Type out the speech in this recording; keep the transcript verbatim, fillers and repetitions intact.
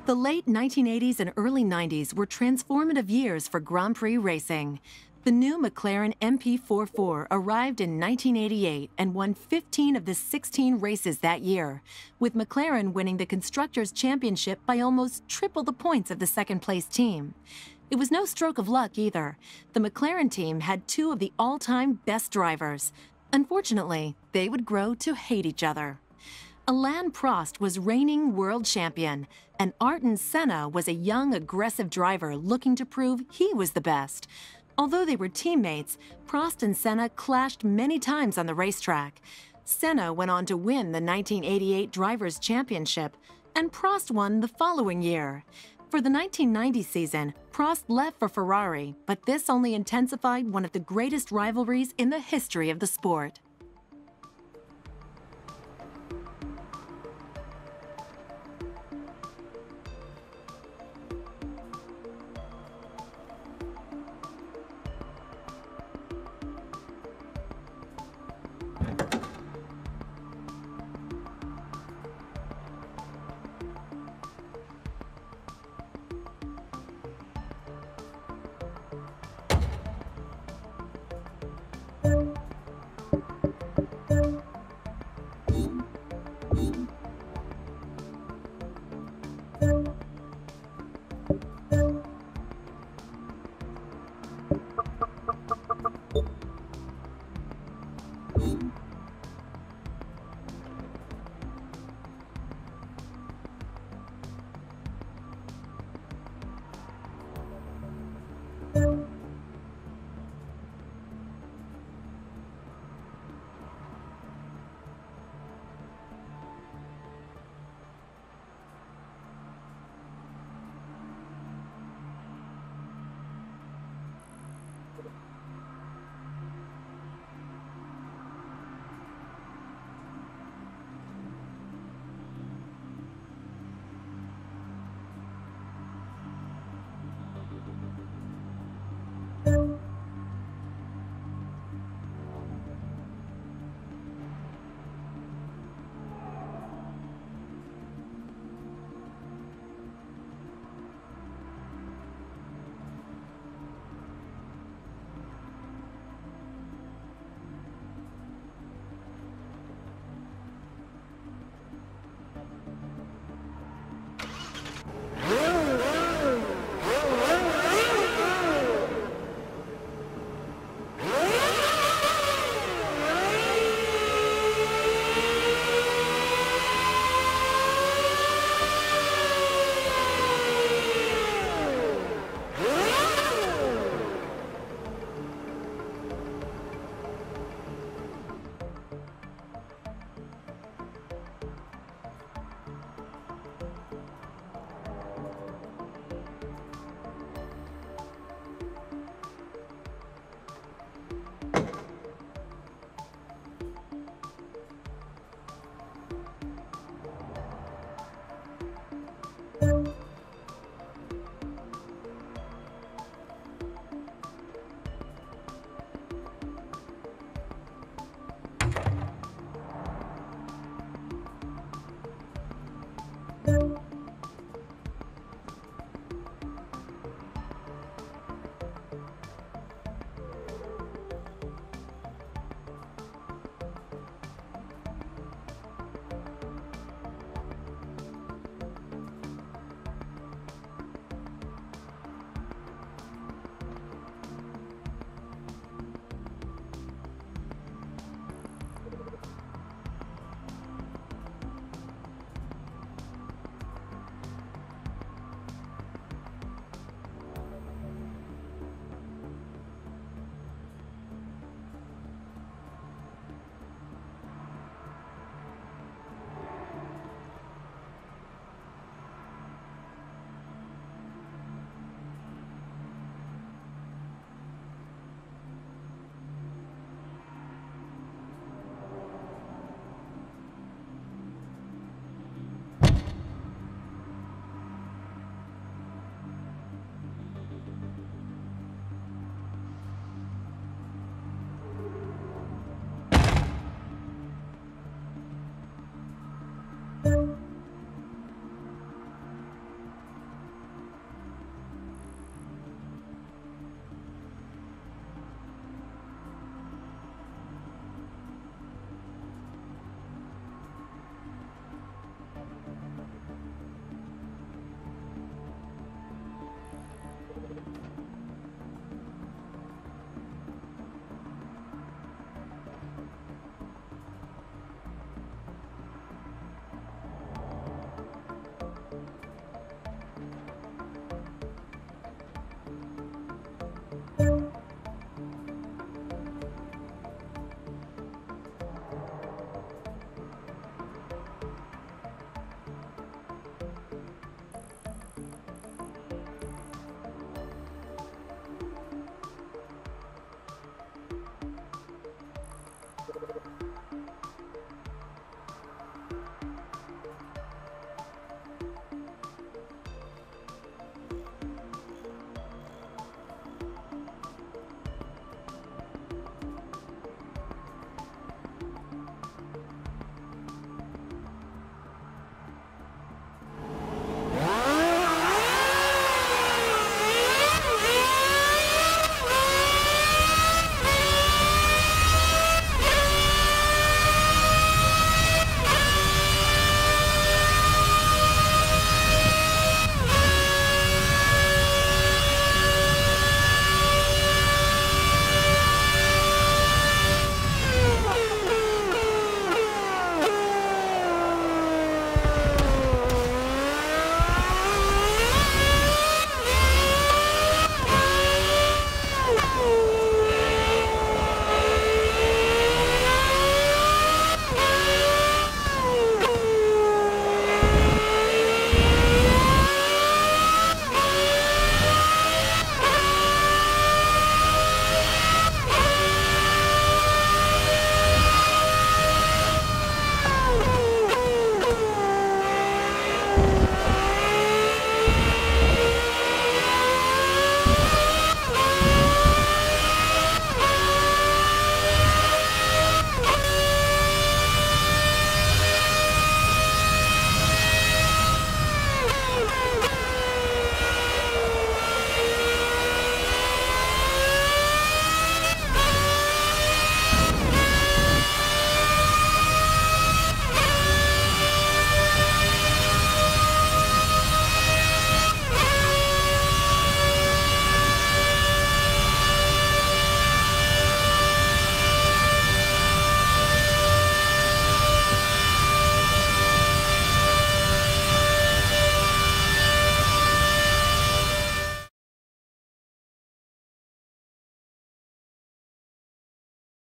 The late nineteen eighties and early nineties were transformative years for Grand Prix racing. The new McLaren M P forty-four arrived in nineteen eighty-eight and won fifteen of the sixteen races that year, with McLaren winning the Constructors' Championship by almost triple the points of the second-place team. It was no stroke of luck either. The McLaren team had two of the all-time best drivers. Unfortunately, they would grow to hate each other. Alain Prost was reigning world champion, and Ayrton Senna was a young, aggressive driver looking to prove he was the best. Although they were teammates, Prost and Senna clashed many times on the racetrack. Senna went on to win the nineteen eighty-eight Drivers' Championship, and Prost won the following year. For the nineteen ninety season, Prost left for Ferrari, but this only intensified one of the greatest rivalries in the history of the sport.